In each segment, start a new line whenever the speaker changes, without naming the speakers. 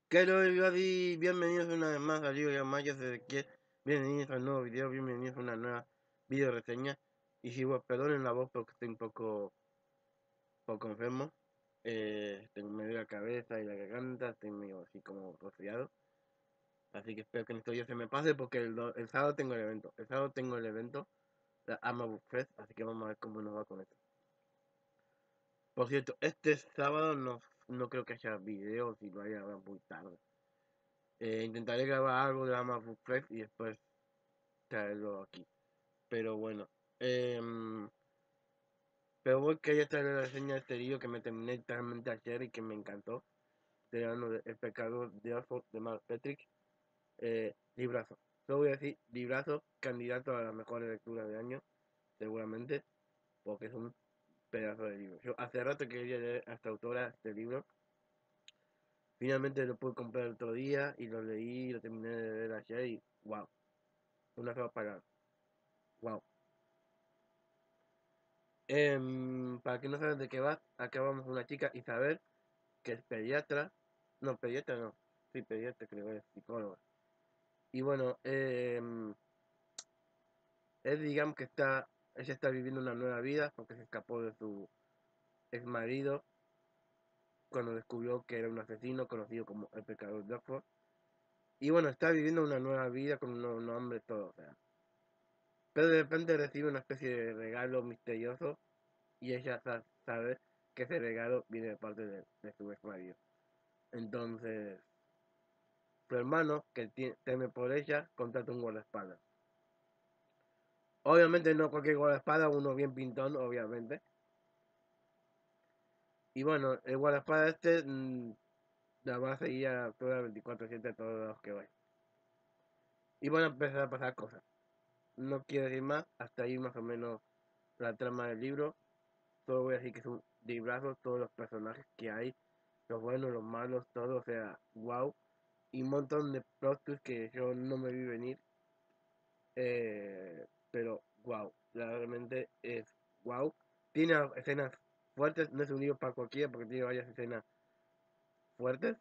¿Qué tal, Gaby? Bienvenidos una vez más a Libro de Maya desde que bienvenidos a un nuevo video, bienvenidos a una nueva video reseña. Y si bueno, perdonen la voz porque estoy un poco enfermo. Tengo medio la cabeza y la garganta, estoy medio así como resfriado. Así que espero que en estos días se me pase porque el sábado tengo el evento. El sábado tengo el evento, la Ama Book Fest, así que vamos a ver cómo nos va con esto. Por cierto, este sábado no creo que haya video, si lo haya muy tarde. Intentaré grabar algo de la Ama Book Fest y después traerlo aquí. Pero bueno, em, pero voy que ya traer la reseña de este libro que me terminé literalmente ayer y que me encantó. Estoy hablando de El pecado de Oxford de Mark Petrick. Librazo. Solo voy a decir librazo, candidato a las mejores lecturas de año, seguramente, porque es un pedazo de libro. Yo hace rato quería leer a esta autora este libro. Finalmente lo pude comprar el otro día y lo leí, lo terminé de leer ayer y wow, una sola palabra. Wow. Para que no sabes de qué va, acá vamos una chica, Isabel, que es pediatra, no, pediatra no, sí, pediatra creo que es psicóloga. Y bueno, es digamos que ella está viviendo una nueva vida porque se escapó de su ex marido cuando descubrió que era un asesino conocido como el pecador de Oxford. Y bueno, está viviendo una nueva vida con un nuevo nombre, todo, o sea. Pero de repente recibe una especie de regalo misterioso y ella sabe que ese regalo viene de parte de su ex marido. Entonces, su hermano, que teme por ella, contrata un guardaespaldas. Obviamente no cualquier guardaespaldas, uno bien pintón, obviamente. Y bueno, el guardaespaldas la va a seguir a todas 24/7 a todos los que vayan. Y van a empezar a pasar cosas. No quiero decir más, hasta ahí más o menos la trama del libro. Solo voy a decir que es un librazo, todos los personajes que hay, los buenos, los malos, todo, o sea, wow. Y un montón de plot twists que yo no me vi venir. Pero wow, realmente es wow. Tiene escenas fuertes, no es un libro para cualquiera porque tiene varias escenas fuertes.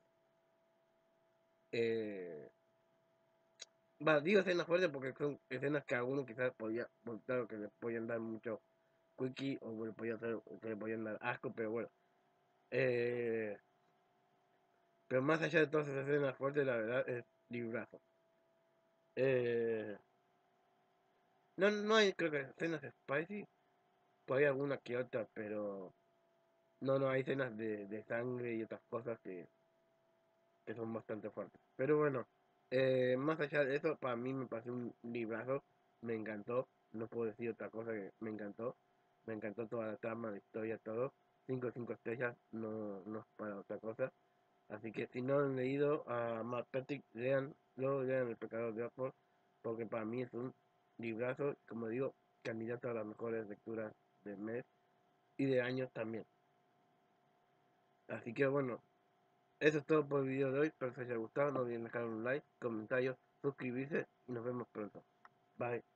Eh, digo escenas fuertes porque son escenas que a uno quizás podía, bueno, claro que le podían dar mucho quickie o le podían, que le podían dar asco, pero bueno. Eh, pero más allá de todas esas escenas fuertes, la verdad es librazo. Eh, no hay, creo que escenas spicy, pues hay alguna que otra, pero no hay escenas de sangre y otras cosas que son bastante fuertes. Pero bueno, más allá de eso, para mí me pareció un librazo, me encantó, no puedo decir otra cosa que me encantó toda la trama, la historia, todo. 5 estrellas, no es para otra cosa. Así que si no han leído a Matt Patrick, lean El Pecador de Oxford, porque para mí es un librazo, como digo, candidato a las mejores lecturas del mes y de año también. Así que bueno, eso es todo por el video de hoy. Espero que os haya gustado. No olviden dejar un like, comentarios, suscribirse y nos vemos pronto. Bye.